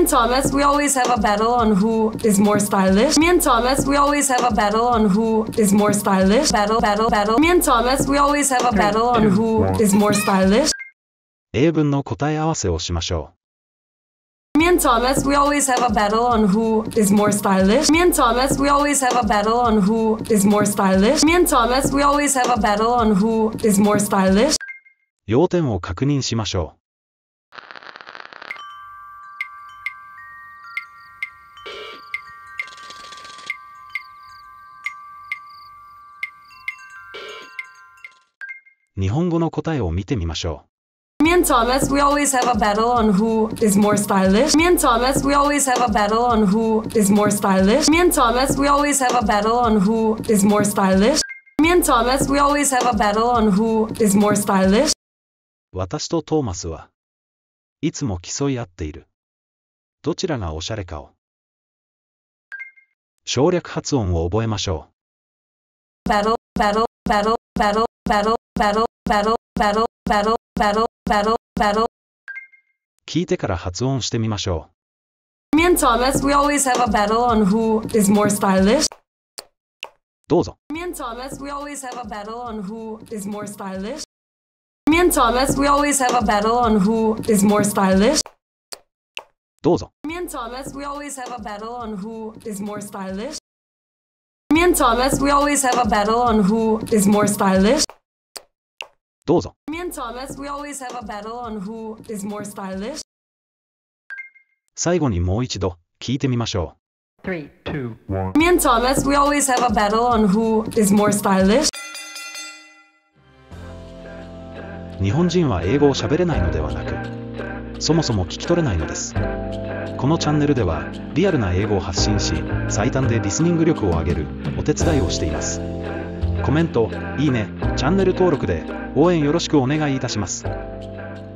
and Thomas, we always have a battle on who is more stylish. Me and Thomas, we always have a battle on who is more stylish. Battle, battle, battle. Me and Thomas, we always have a battle on who is more stylish. 英文の答え合わせをしましょ Me and Thomas, we always have a battle on who is more stylish. Me and Thomas, we always have a battle on who is more stylish. Me and Thomas, we always have a battle on who is more stylish. う。要点を確認しましょう。日本語の答えを見てみましょ Me and Thomas, we always have a battle on who is more stylish. Me and Thomas, we always have a battle on who is more stylish. Me and Thomas, we always have a battle on who is more stylish. Me and Thomas, we always have a battle on who is more stylish. う。私とトーマスはいつも競い合っている。どちらがおしゃれかを。省略発音を覚えましょ Battle, battle, battle, battle, battle, battle, battle, battle, battle, battle, battle, battle. う。聞いてから発音してみましょ Me and Thomas, we always have a battle on who is more stylish. う。どうぞ。 Me and Thomas, we always have a battle on who is more stylish. Me and Thomas, we always have a battle on who is more stylish. どうぞ。 Me and Thomas, we always have a battle on who is more stylish. Me and Thomas, we always have a battle on who is more stylish. どうぞ。 Me and Thomas, we always have a battle on who is more stylish. 最後にもう一度聞いてみましょ 3, 2, 1. Me and Thomas, we always have a battle on who is more stylish. う。日本人は英語を喋れないのではなく、そもそも聞き取れないのです。このチャンネルではリアルな英語を発信し、最短でリスニング力を上げるお手伝いをしています。コメント、いいね、チャンネル登録で応援よろしくお願いいたします。